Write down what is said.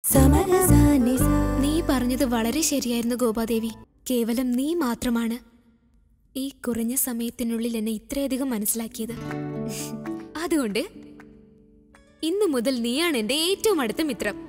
നീ പറഞ്ഞത് വളരെ ശരിയായിരുന്നു ഗോപാദേവി. കേവലം നീ മാത്രമാണ് ഈ കുറഞ്ഞ സമയത്തിനുള്ളിൽ എന്നെ ഇത്രയധികം മനസ്സിലാക്കിയത്. അതുകൊണ്ട് ഇന്നു മുതൽ നീയാണ് എന്റെ ഏറ്റവും അടുത്ത മിത്രം.